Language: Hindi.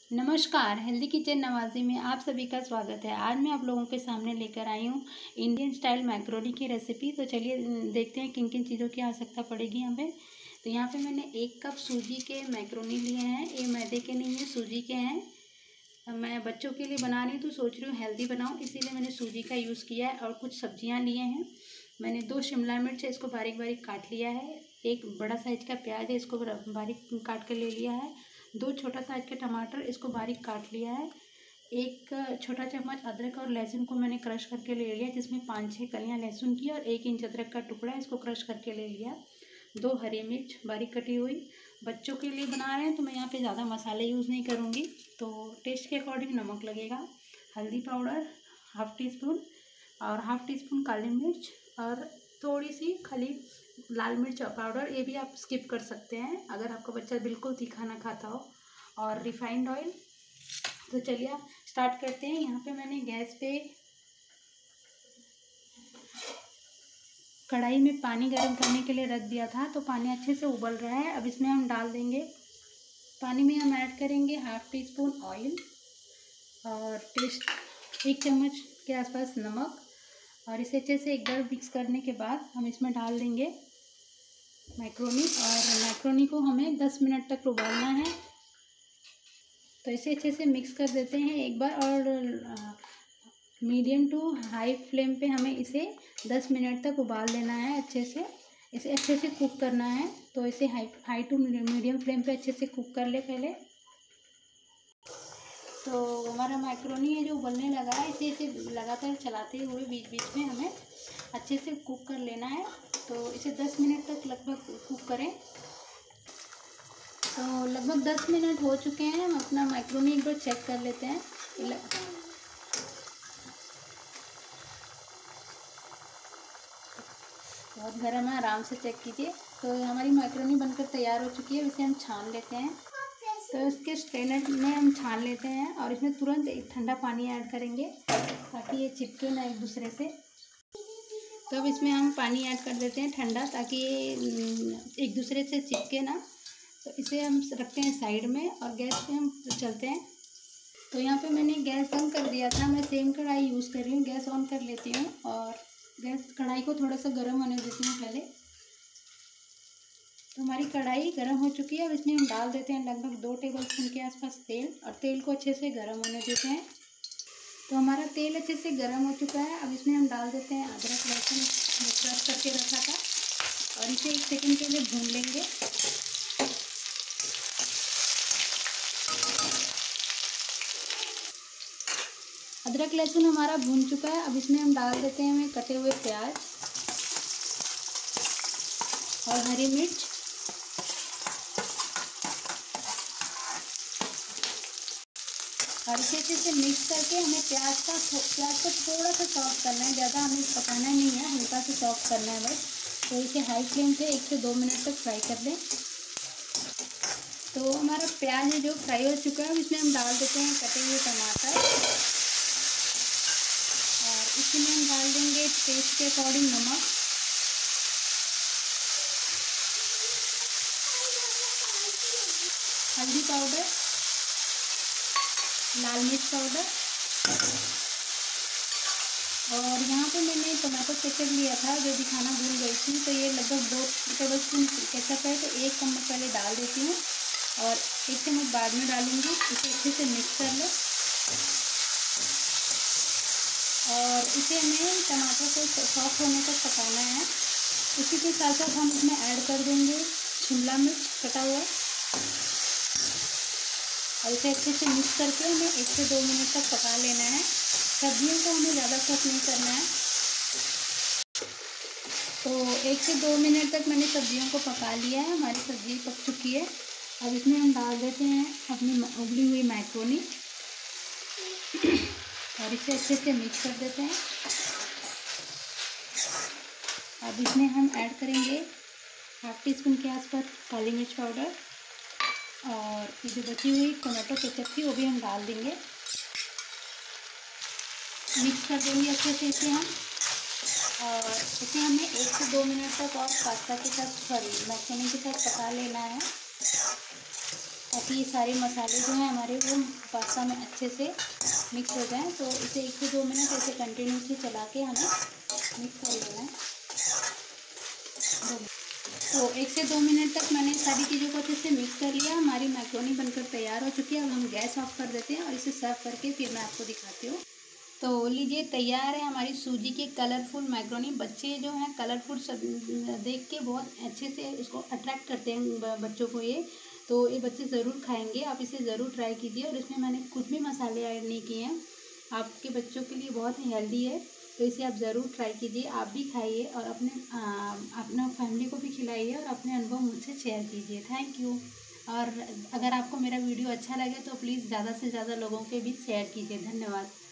नमस्कार, हेल्दी किचन नवाज़ी में आप सभी का स्वागत है। आज मैं आप लोगों के सामने लेकर आई हूँ इंडियन स्टाइल मैक्रोनी की रेसिपी। तो चलिए देखते हैं किन किन चीज़ों की आवश्यकता पड़ेगी हमें। तो यहाँ पे मैंने 1 कप सूजी के मैक्रोनी लिए हैं। ये मैदे के नहीं है, सूजी के हैं। मैं बच्चों के लिए बना रही हूँ तो सोच रही हूँ हेल्दी बनाऊँ, इसीलिए मैंने सूजी का यूज़ किया है। और कुछ सब्जियाँ लिए हैं मैंने। 2 शिमला मिर्च है, इसको बारीक बारीक काट लिया है। 1 बड़ा साइज़ का प्याज है, इसको बारीक काट कर ले लिया है। 2 छोटा साइज के टमाटर, इसको बारीक काट लिया है। 1 छोटा चम्मच अदरक और लहसुन को मैंने क्रश करके ले लिया, जिसमें 5-6 कलियां लहसुन की और 1 इंच अदरक का टुकड़ा है, इसको क्रश करके ले लिया। 2 हरी मिर्च बारीक कटी हुई। बच्चों के लिए बना रहे हैं तो मैं यहाँ पे ज़्यादा मसाले यूज़ नहीं करूँगी, तो टेस्ट के अकॉर्डिंग नमक लगेगा। हल्दी पाउडर हाफ़ टी स्पून और हाफ़ टी स्पून काली मिर्च और थोड़ी सी खाली लाल मिर्च पाउडर, ये भी आप स्किप कर सकते हैं अगर आपका बच्चा बिल्कुल तीखा ना खाता हो। और रिफाइंड ऑयल। तो चलिए स्टार्ट करते हैं। यहाँ पे मैंने गैस पे कढ़ाई में पानी गर्म करने के लिए रख दिया था, तो पानी अच्छे से उबल रहा है। अब इसमें हम डाल देंगे, पानी में हम ऐड करेंगे हाफ़ टी स्पून ऑयल और 1 चम्मच के आसपास नमक। और इसे अच्छे से एक बार मिक्स करने के बाद हम इसमें डाल देंगे मैक्रोनी। और मैक्रोनी को हमें 10 मिनट तक उबालना है। तो इसे अच्छे से मिक्स कर देते हैं एक बार। और मीडियम टू हाई फ्लेम पे हमें इसे 10 मिनट तक उबाल लेना है। अच्छे से इसे अच्छे से कुक करना है। तो इसे हाई टू मीडियम फ्लेम पे अच्छे से कुक कर ले पहले। तो हमारा मैक्रोनी है जो उबलने लगा है, इसे लगातार चलाते हुए बीच बीच में हमें अच्छे से कुक कर लेना है। तो इसे 10 मिनट तक लगभग कुक करें। तो लगभग 10 मिनट हो चुके हैं। हम अपना मैक्रोनी एक बार चेक कर लेते हैं। बहुत गर्म है, आराम से चेक कीजिए। तो हमारी मैक्रोनी बनकर तैयार हो चुकी है। इसे हम छान लेते हैं। तो इसके स्ट्रेनर में हम छान लेते हैं और इसमें तुरंत एक ठंडा पानी ऐड करेंगे ताकि ये चिपके ना एक दूसरे से। तो अब इसमें हम पानी ऐड कर देते हैं ठंडा, ताकि ये एक दूसरे से चिपके ना। तो इसे हम रखते हैं साइड में और गैस पे हम चलते हैं। तो यहाँ पे मैंने गैस बंद कर दिया था। मैं सेम कढ़ाई यूज़ कर रही हूँ। गैस ऑन कर लेती हूँ और गैस कढ़ाई को थोड़ा सा गर्म होने देती हूँ पहले। तो हमारी कढ़ाई गर्म हो चुकी है। अब इसमें हम डाल देते हैं लगभग 2 टेबलस्पून के आसपास तेल और तेल को अच्छे से गर्म होने देते हैं। तो हमारा तेल अच्छे से गर्म हो चुका है। अब इसमें हम डाल देते हैं अदरक लहसुन जो क्रश करके रखा था और इसे 1 सेकंड के लिए भून लेंगे। अदरक लहसुन हमारा भून चुका है। अब इसमें हम डाल देते हैं हमें कटे हुए प्याज और हरी मिर्च। और इसे अच्छे से मिक्स करके हमें प्याज को थोड़ा सा सॉफ्ट करना है, ज़्यादा हमें पकाना नहीं है, हल्का सा सॉफ्ट करना है बस। तो इसे हाई फ्लेम पे 1 से 2 मिनट तक फ्राई कर लें। तो हमारा प्याज है जो फ्राई हो चुका है। इसमें हम डाल देते हैं कटे हुए टमाटर और इसमें हम डाल देंगे टेस्ट के अकॉर्डिंग नमक, हल्दी पाउडर, लाल मिर्च पाउडर। और यहाँ पे मैंने टमाटो केचप लिया था जो दिखाना भूल गई थी। तो ये लगभग 2 टेबलस्पून केचप है, तो 1 चम्मच पहले डाल देती हूँ और 1 चम्मच बाद में डालूंगी। इसे अच्छे से मिक्स कर लें और इसे हमें टमाटर को सॉफ्ट होने तक पकाना है। इसी के साथ साथ हम इसमें ऐड कर देंगे शिमला मिर्च कटा हुआ और इसे अच्छे से मिक्स करके हमें 1 से 2 मिनट तक पका लेना है। सब्जियों को हमें ज़्यादा कुक नहीं करना है। तो 1 से 2 मिनट तक मैंने सब्जियों को पका लिया है। हमारी सब्जी पक चुकी है। अब इसमें हम डाल देते हैं अपनी उबली हुई मैक्रोनी और इसे अच्छे से मिक्स कर देते हैं। अब इसमें हम ऐड करेंगे हाफ़ टी स्पून के आसपास काली मिर्च पाउडर और जो बची हुई टमाटो केचप थी वो भी हम डाल देंगे। मिक्स कर देंगे अच्छे से इसे हम। और इसे हमें 1 से 2 मिनट तक और पास्ता के साथ मैक्रोनी के साथ पका लेना है। ताकि ये सारे मसाले जो हैं हमारे वो पास्ता में अच्छे से मिक्स हो जाएं। तो इसे 1 से 2 मिनट ऐसे कंटिन्यूसली चला के हमें मिक्स कर लेना है। तो 1 से 2 मिनट तक मैंने सारी चीज़ों को अच्छे से मिक्स कर लिया। हमारी मैक्रोनी बनकर तैयार हो चुकी है। अब हम गैस ऑफ कर देते हैं और इसे सर्व करके फिर मैं आपको दिखाती हूँ। तो लीजिए, तैयार है हमारी सूजी की कलरफुल मैक्रोनी। बच्चे जो हैं कलरफुल सब देख के बहुत अच्छे से इसको अट्रैक्ट करते हैं बच्चों को ये। तो ये बच्चे ज़रूर खाएंगे, आप इसे ज़रूर ट्राई कीजिए। और इसमें मैंने कुछ भी मसाले ऐड नहीं किए हैं, आपके बच्चों के लिए बहुत ही हेल्दी है। तो इसे आप ज़रूर ट्राई कीजिए, आप भी खाइए और अपना फैमिली को भी खिलाइए और अपने अनुभव मुझसे शेयर कीजिए। Thank you. और अगर आपको मेरा वीडियो अच्छा लगे तो प्लीज़ ज़्यादा से ज़्यादा लोगों के बीच शेयर कीजिए। धन्यवाद।